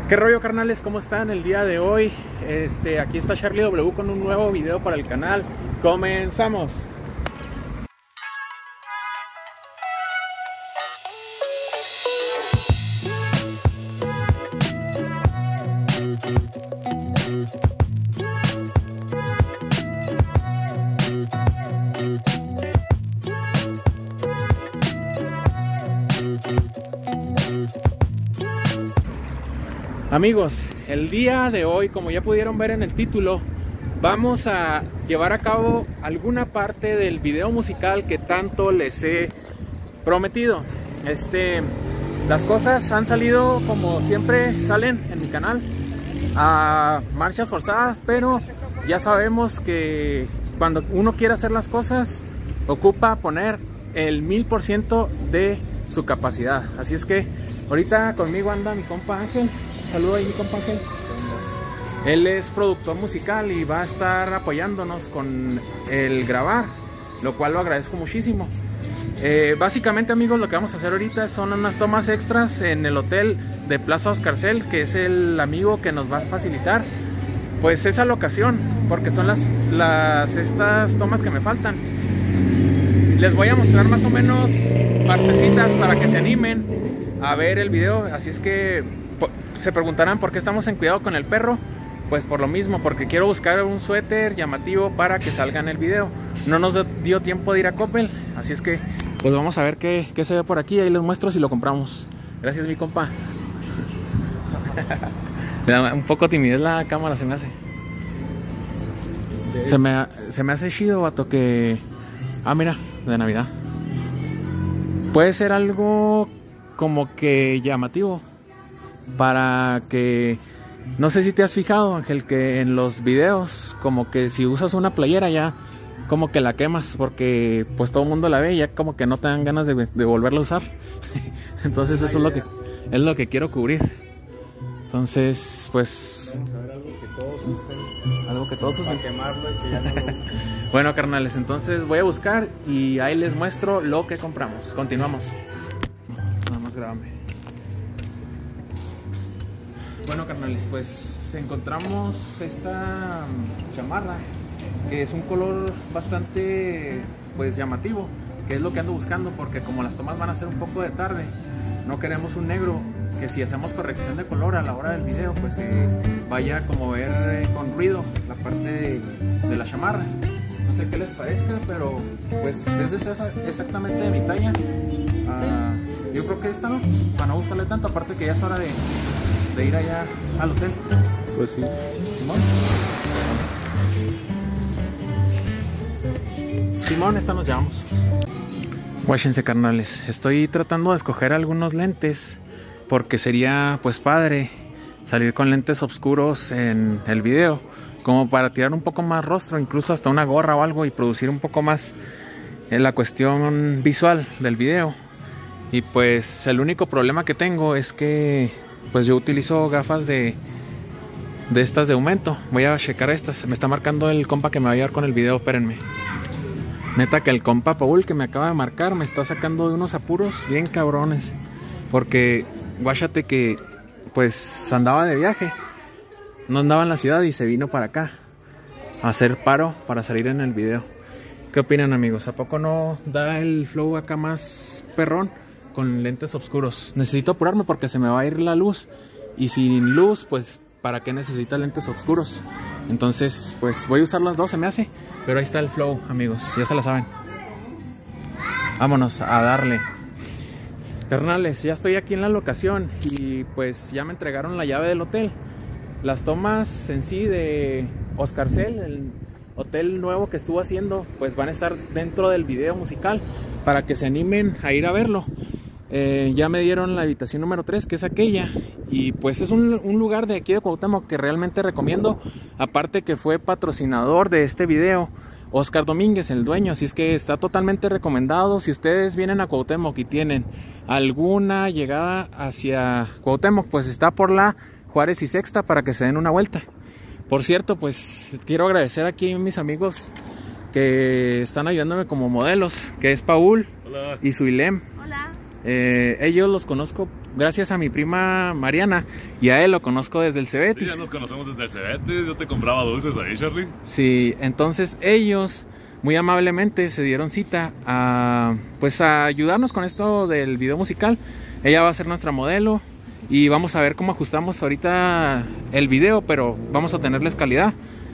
¿Qué rollo, carnales? ¿Cómo están el día de hoy? Aquí está Charlie W con un nuevo video para el canal. ¡Comenzamos! Amigos, el día de hoy, como ya pudieron ver en el título, vamos a llevar a cabo alguna parte del video musical que tanto les he prometido. Las cosas han salido como siempre salen en mi canal, a marchas forzadas, pero ya sabemos que cuando uno quiere hacer las cosas, ocupa poner el 1000% de su capacidad. Así es que ahorita conmigo anda mi compa Ángel. Saludo ahí mi compa Ángel. Él es productor musical y va a estar apoyándonos con el grabar, lo cual lo agradezco muchísimo. Básicamente, amigos, lo que vamos a hacer ahorita son unas tomas extras en el hotel de Plaza Oscarcel, que es el amigo que nos va a facilitar pues esa locación, porque son estas tomas que me faltan. Les voy a mostrar más o menos partecitas para que se animen a ver el video. Así es que se preguntarán por qué estamos en cuidado con el perro. Pues por lo mismo, porque quiero buscar un suéter llamativo para que salga en el video. No nos dio tiempo de ir a Coppel, así es que pues vamos a ver qué se ve por aquí. Ahí les muestro si lo compramos. Gracias, mi compa. Me da un poco timidez la cámara, se me hace. Se me hace chido, vato, que... Ah, mira, de Navidad. Puede ser algo como que llamativo, para que... No sé si te has fijado, Ángel, que en los videos como que si usas una playera ya como que la quemas, porque pues todo el mundo la ve y ya como que no te dan ganas de volverla a usar. Entonces eso es lo que quiero cubrir. Entonces pues vamos a ver algo que todos usen para quemarlo y que ya no lo usen. Bueno, carnales, entonces voy a buscar y ahí les muestro lo que compramos. Continuamos. Nada más grábame. Bueno, carnales, pues encontramos esta chamarra, que es un color bastante pues llamativo, que es lo que ando buscando, porque como las tomas van a ser un poco de tarde, no queremos un negro que si hacemos corrección de color a la hora del video pues vaya como ver con ruido la parte de la chamarra. No sé qué les parezca, pero pues es exactamente de mi talla. Yo creo que esta no, para no buscarle tanto, aparte que ya es hora de ir allá al hotel. Pues sí. Simón, esta nos llevamos. Guáchense, carnales, estoy tratando de escoger algunos lentes, porque sería pues padre salir con lentes oscuros en el video, como para tirar un poco más rostro, incluso hasta una gorra o algo, y producir un poco más en la cuestión visual del video. Y pues el único problema que tengo es que pues yo utilizo gafas de estas de aumento. Voy a checar estas. Me está marcando el compa que me va a ayudar con el video, espérenme. Neta que el compa Paul que me acaba de marcar me está sacando de unos apuros bien cabrones, porque guáchate que pues andaba de viaje, no andaba en la ciudad y se vino para acá a hacer paro para salir en el video. ¿Qué opinan, amigos? ¿A poco no da el flow acá más perrón con lentes oscuros? Necesito apurarme porque se me va a ir la luz, y sin luz pues para qué necesita lentes oscuros. Entonces pues voy a usar las dos, se me hace. Pero ahí está el flow, amigos, ya se la saben. Vámonos a darle. Carnales, ya estoy aquí en la locación y pues ya me entregaron la llave del hotel. Las tomas en sí de Oscarcel, el hotel nuevo que estuvo haciendo, pues van a estar dentro del video musical para que se animen a ir a verlo. Ya me dieron la habitación número 3, que es aquella, y pues es un lugar de aquí de Cuauhtémoc que realmente recomiendo. Aparte que fue patrocinador de este video Oscar Domínguez, el dueño, así es que está totalmente recomendado. Si ustedes vienen a Cuauhtémoc y tienen alguna llegada hacia Cuauhtémoc, pues está por la Juárez y Sexta para que se den una vuelta. Por cierto, pues quiero agradecer aquí a mis amigos que están ayudándome como modelos, que es Paul. Hola. Y Suilem. Hola. Ellos los conozco gracias a mi prima Mariana, y a él lo conozco desde el Cebetis. Sí, ya nos conocemos desde el Cebetis, yo te compraba dulces ahí, Charlie. Sí, entonces ellos muy amablemente se dieron cita a, pues, a ayudarnos con esto del video musical. Ella va a ser nuestra modelo y vamos a ver cómo ajustamos ahorita el video, pero vamos a tenerles calidad.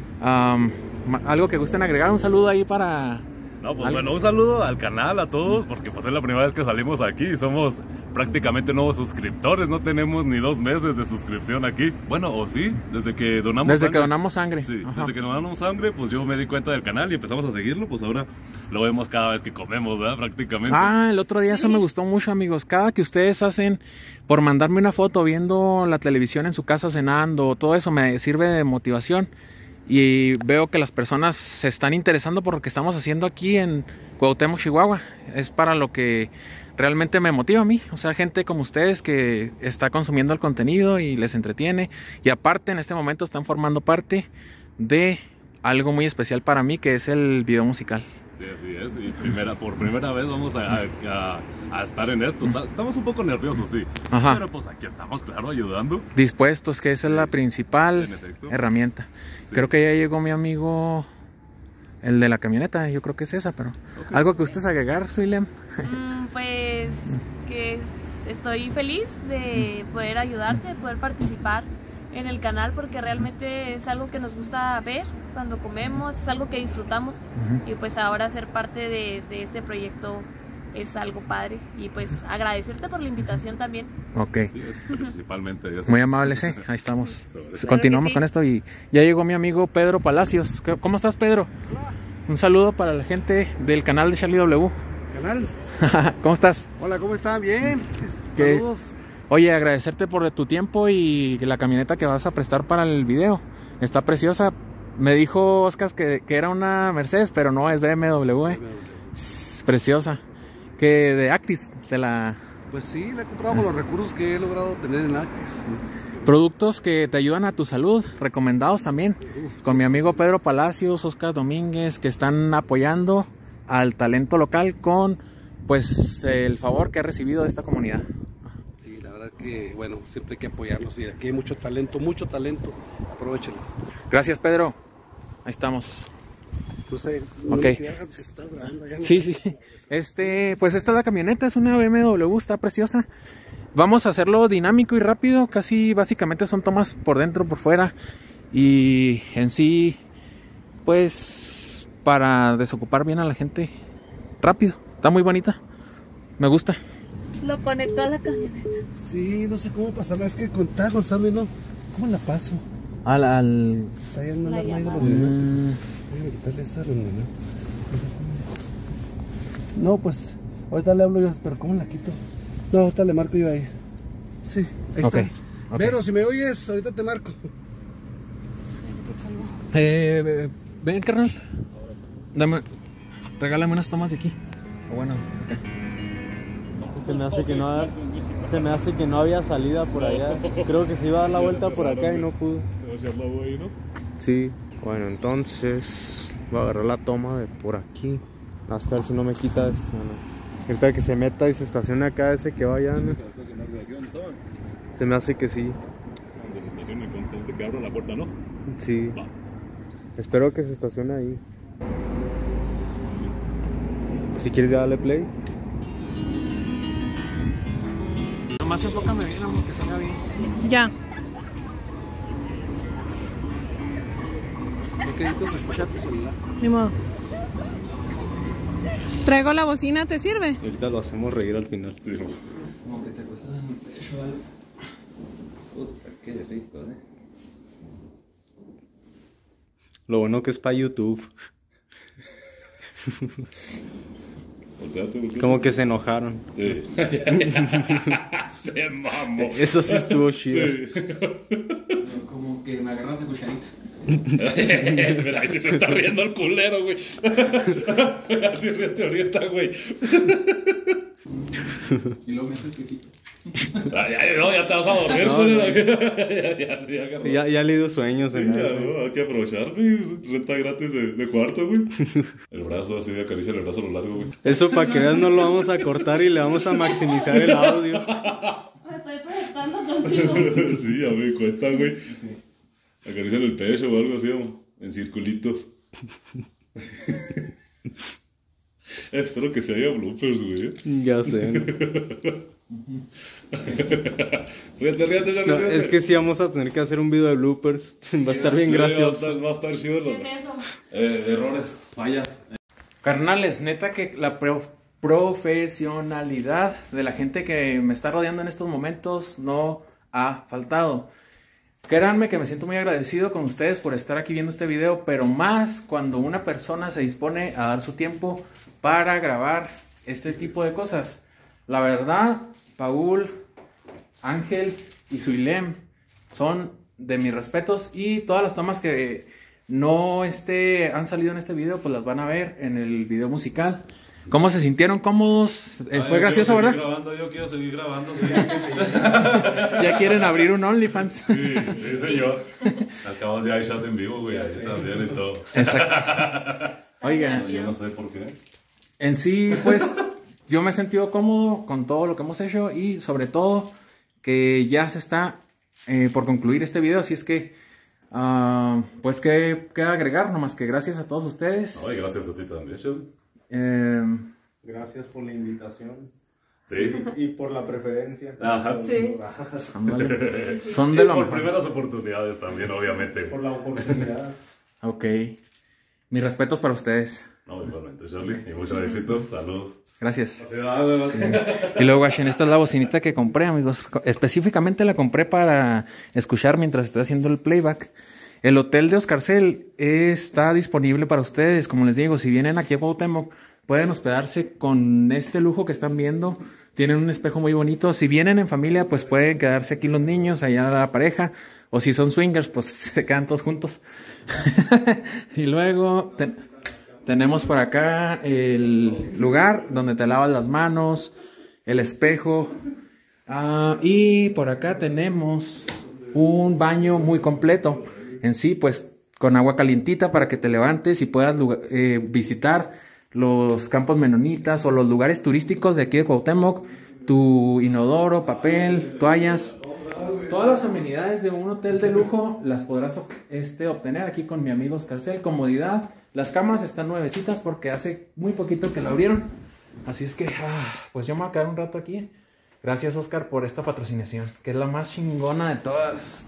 Algo que gusten agregar, un saludo ahí para... No, pues bueno, un saludo al canal, a todos, porque pues es la primera vez que salimos aquí y somos prácticamente nuevos suscriptores, no tenemos ni 2 meses de suscripción aquí. Bueno, o sí, desde que donamos Desde sangre. que donamos sangre. Sí, Ajá. desde que donamos sangre, pues yo me di cuenta del canal y empezamos a seguirlo, pues ahora lo vemos cada vez que comemos, ¿verdad? Prácticamente. El otro día eso me gustó mucho, amigos. Cada que ustedes hacen por mandarme una foto viendo la televisión en su casa cenando, todo eso me sirve de motivación. Y veo que las personas se están interesando por lo que estamos haciendo aquí en Cuauhtémoc, Chihuahua. Es para lo que realmente me motiva a mí. O sea, gente como ustedes que está consumiendo el contenido y les entretiene. Y aparte, en este momento están formando parte de algo muy especial para mí, que es el video musical. Sí, así es. Y por primera vez vamos a estar en esto. O sea, estamos un poco nerviosos, sí. Ajá. Pero pues aquí estamos, claro, ayudando. Dispuestos, que esa es la principal herramienta. Sí. Creo que ya llegó mi amigo, el de la camioneta. Yo creo que es esa, pero... Okay. ¿Algo que gustes agregar, Suilem? Pues que estoy feliz de poder ayudarte, de poder participar en el canal, porque realmente es algo que nos gusta ver cuando comemos, es algo que disfrutamos. Y pues ahora ser parte de este proyecto es algo padre, y pues agradecerte por la invitación también. Ok. Sí, principalmente eso. Muy amables, ¿eh? Ahí estamos. Sobre. Continuamos sí. con esto y ya llegó mi amigo Pedro Palacios. ¿Cómo estás, Pedro? Hola. Un saludo para la gente del canal de Charlie W. Canal. ¿Cómo estás? Hola, ¿cómo están? Bien. ¿Qué? Saludos. Oye, agradecerte por tu tiempo y la camioneta que vas a prestar para el video. Está preciosa. Me dijo Oscar que era una Mercedes, pero no, es BMW. Es preciosa. Que de Actis, de la... Pues sí, la he comprado con los recursos que he logrado tener en Actis. Productos que te ayudan a tu salud, recomendados también. Con mi amigo Pedro Palacios, Oscar Domínguez, que están apoyando al talento local con, pues, el favor que ha recibido de esta comunidad. Sí, la verdad que, bueno, siempre hay que apoyarlos. Y aquí hay mucho talento, aprovechenlo. Gracias, Pedro. Ahí estamos. No sé, Ok. Estás grabando, ya no Sí, sé. sí. Pues esta es la camioneta, es una BMW, está preciosa. Vamos a hacerlo dinámico y rápido, casi básicamente son tomas por dentro, por fuera. Y en sí, pues, para desocupar bien a la gente rápido. Está muy bonita, me gusta. Lo conectó a la camioneta. Sí, no sé cómo pasarla, es que estaba con Sammy, ¿no? ¿Cómo la paso? Está ahí en una La arma ahí de llamada. los niños. Voy a quitarle esa, no, pues, ahorita le hablo yo, pero ¿cómo la quito? No, ahorita le marco yo ahí. Sí, ahí Ok, está. ok. Pero si me oyes, ahorita te marco. Ven, carnal. Regálame unas tomas de aquí. O bueno, acá. Se me hace que no había salida por allá. Creo que se iba a dar la vuelta por acá y no pudo. Sí, bueno, entonces voy a agarrar la toma de por aquí. A ver si no me quita esto, ¿no? Ahorita que se meta y se estacione acá ese que vaya, ¿no? ¿Se va a estacionar de aquí donde estaban? Se me hace que sí. Cuando se estacione, cuando que abro la puerta, ¿no? Sí. Va. Espero que se estacione ahí. Si quieres ya dale play. Nomás enfócame bien, amor, que suena bien. Ya. ¿Qué queditos escucha tu celular? Ni modo. Traigo la bocina, ¿te sirve? Ahorita lo hacemos reír al final. Sí, güey. Como que te acuestas en el pecho, ¿vale? Puta, qué rico, Lo bueno que es para YouTube. Volteate, volteate. Como que se enojaron. Sí. Se mamó. Eso sí estuvo chido. Sí. Como que me agarras de cucharita. Mira, ahí sí se está riendo el culero, güey. Así te orienta, güey. Y luego me hace el pipito. Ya te vas a dormir, No, culero. no. Ya le dio sueños Sí, en ya, eso. ¿no? Hay que aprovechar, güey. Renta gratis de cuarto, güey. El brazo así de acaricia el brazo a lo largo, güey. Eso para que veas no lo vamos a cortar y le vamos a maximizar el audio. Me estoy proyectando contigo. Sí, ya me di cuenta, güey. Acarician el pecho o algo así, ¿no? En circulitos. Espero que se haya bloopers, güey. Ya sé. Ríete, ya No, es que sí vamos a tener que hacer un video de bloopers. Va a estar bien gracioso. Va a estar chido. ¿Qué es eso? Errores, fallas. Carnales, neta que la profesionalidad de la gente que me está rodeando en estos momentos no ha faltado. Créanme que me siento muy agradecido con ustedes por estar aquí viendo este video, pero más cuando una persona se dispone a dar su tiempo para grabar este tipo de cosas. La verdad, Paul, Ángel y Suilem son de mis respetos, y todas las tomas que no han salido en este video, pues las van a ver en el video musical. ¿Cómo se sintieron? ¿Cómodos? Fue gracioso, ¿verdad? Yo quiero seguir grabando. Sí. Ya quieren abrir un OnlyFans. Sí, señor. Acabamos de shot en vivo, güey. Ahí también y todo. Exacto. Oigan, Yo no sé por qué. en sí, pues, yo me he sentido cómodo con todo lo que hemos hecho, y sobre todo que ya se está por concluir este video, así es que pues que queda agregar, nomás que gracias a todos ustedes. Ay, gracias a ti también, Sheldon. Gracias por la invitación. Sí. Y por la preferencia. Ajá. Sí. Ándale. Son de lo por mejor. primeras oportunidades también, obviamente. Por la oportunidad. Ok. Mis respetos para ustedes. No, igualmente, Charlie. Y mucho éxito. Saludos. Gracias. Sí. Y luego, Washen, esta es la bocinita que compré, amigos. Específicamente la compré para escuchar mientras estoy haciendo el playback. El hotel de Oscarcel está disponible para ustedes. Como les digo, si vienen aquí a Cuauhtémoc, pueden hospedarse con este lujo que están viendo. Tienen un espejo muy bonito. Si vienen en familia, pues pueden quedarse aquí los niños, allá la pareja. O si son swingers, pues se quedan todos juntos. Y luego tenemos por acá el lugar donde te lavas las manos, el espejo. Y por acá tenemos un baño muy completo. En sí, pues con agua calientita para que te levantes y puedas visitar los campos menonitas o los lugares turísticos de aquí de Cuauhtémoc. Tu inodoro, papel, toallas. Todas las amenidades de un hotel de lujo las podrás obtener aquí con mi amigo Oscarcel. Comodidad. Las camas están nuevecitas porque hace muy poquito que la abrieron. Así es que, pues yo me voy a quedar un rato aquí. Gracias, Oscar, por esta patrocinación, que es la más chingona de todas.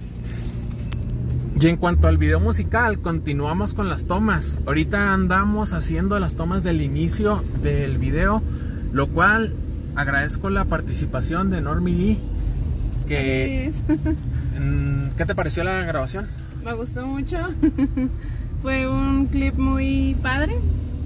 Y en cuanto al video musical, continuamos con las tomas. Ahorita andamos haciendo las tomas del inicio del video, lo cual agradezco la participación de Normi Lee. ¿Qué te pareció la grabación? Me gustó mucho. Fue un clip muy padre.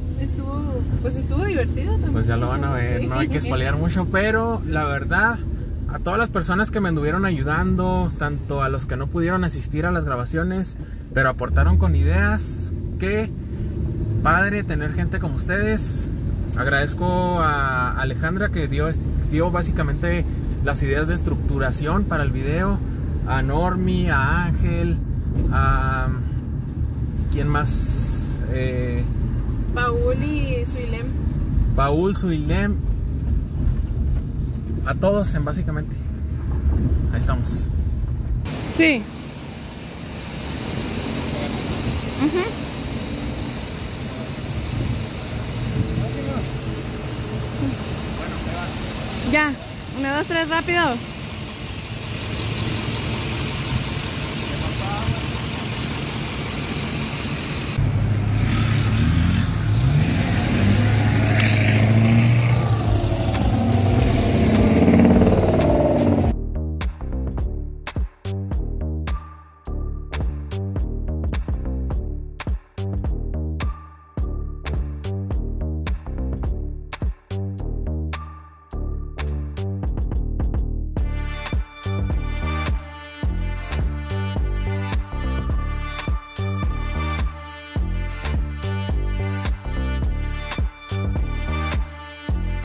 Estuvo divertido también. Pues ya lo van a ver, no hay que spoilear mucho, pero la verdad, a todas las personas que me anduvieron ayudando, tanto a los que no pudieron asistir a las grabaciones, pero aportaron con ideas, qué padre tener gente como ustedes. Agradezco a Alejandra que dio básicamente las ideas de estructuración para el video, a Normi, a Ángel, a... ¿quién más? Paul y Suilem. Paul, Suilem. A todos, básicamente. Ahí estamos. Sí. Ya. 1, 2, 3, rápido.